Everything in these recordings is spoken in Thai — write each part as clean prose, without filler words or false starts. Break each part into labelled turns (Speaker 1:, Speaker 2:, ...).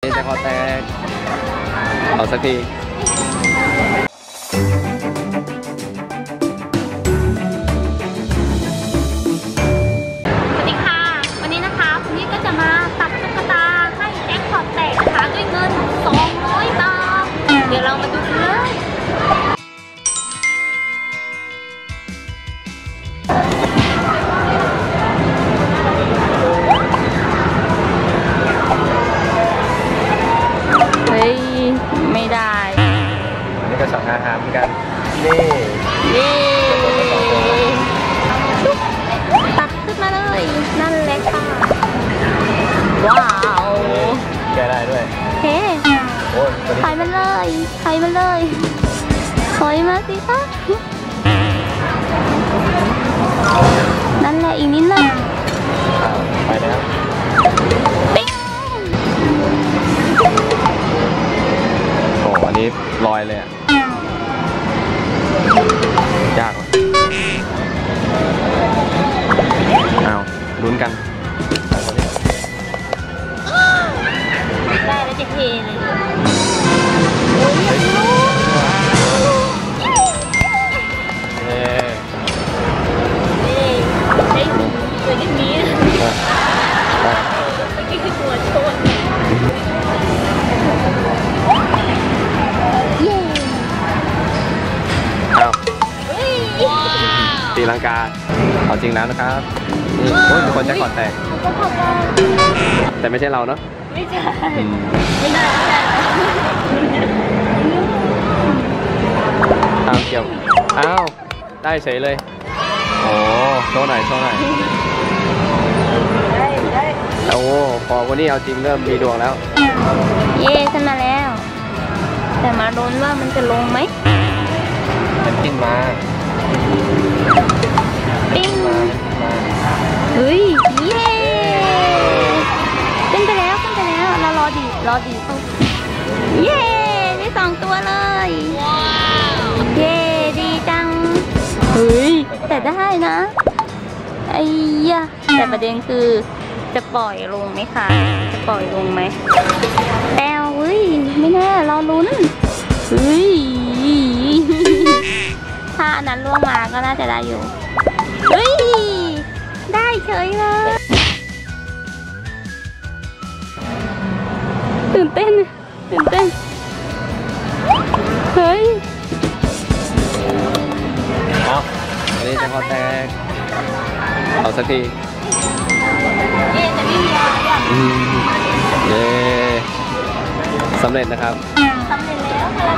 Speaker 1: จะคอแตกเอาสักที
Speaker 2: เดี๋ยวเรามาดูกันเลยเฮ้ยไม่ได้
Speaker 1: นี่ก็2 5 5เหมือนกันนี่
Speaker 2: ตักขึ้นมาเลยนั่นเล็กค่ะว้าว
Speaker 1: แกได้ด้วย
Speaker 2: เฮ้ถอยมันเลยถอยมันเลยถอยมาสิคะนั่นแหละอีกนิดนึง
Speaker 1: ไปแล้ว
Speaker 2: ปิ๊ง
Speaker 1: โอ้อันนี้ลอยเลยอ่ะยากว่ะเอาลุ้นกัน
Speaker 2: ได้แล้วจะเทเลย
Speaker 1: ตีลังกาเอาจริงแล้วนะครับนี่โอ้ยมีคนแจ็คพอตแตกแต่ไม่ใช่เราเนาะ
Speaker 2: ไม่ใช่ไม่ได้
Speaker 1: อ้าวเกี่ยวอ้าวได้เฉยเลยโอ้โชว์หน่อยได้โอ้พอวันนี้เอาจริงเริ่มมีดวงแล้ว
Speaker 2: เย่ขึ้นมาแล้วแต่มาลุ้นว่ามันจะลงไหม
Speaker 1: มันขึ้นมา
Speaker 2: ปิ้งเฮ้ยเย่ขึ้นไปแล้วเรารอดีเขาเย่ได้2 ตัวเลยเย่ดีจังเฮ้ยแต่ได้นะไอ้ยะแต่ประเด็นคือจะปล่อยลงไหมคะจะปล่อยลงไหมแต้วเฮ้ยไม่แน่รอลุ้นเฮ้ยถ้าอันนั้นล่วงมาก็น่าจะได้อยู่เฮ้ยได้เฉยเลยตื่นเต้นเฮ้ย
Speaker 1: เอาอันนี้จะคอแตกเอาสักที
Speaker 2: เย่จะไม่มีอะไรอ่ะ
Speaker 1: เย่สำเร็จนะครับ
Speaker 2: สำเร็จแล้วค่ะ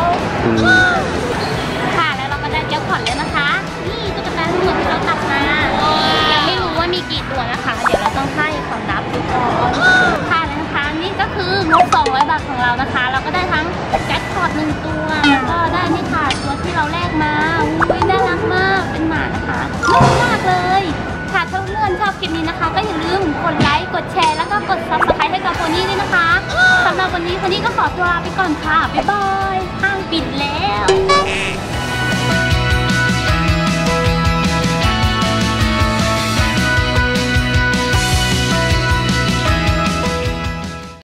Speaker 2: แล้วเราก็ได้แจ็คพอตแล้วนะคะนี่ตุ๊กตาทั้งหมดที่เราตัดมายังไม่รู้ว่ามีกี่ตัวนะคะเดี๋ยวเราต้องให้เขานับดูก่อนค่ะแล้วนะคะนี่ก็คืองบ200 บาทของเรานะคะเราก็ได้ทั้งแจ็คพอต1 ตัวแล้วก็ได้ไม่ขาดตัวที่เราแลกมาอุ้ยน่ารักมากเป็นหมานะคะน่ารักมากเลยค่ะถ้าเพื่อนชอบคลิปนี้นะคะก็อย่าลืมกดไลค์กดแชร์แล้วก็กด Subscribe ให้กับโพนี่ด้วยนะคะสำหรับวันนี้โพนี่ก็ขอตัวลาไปก่อนค่ะบ๊ายบายห้างปิดแล้ว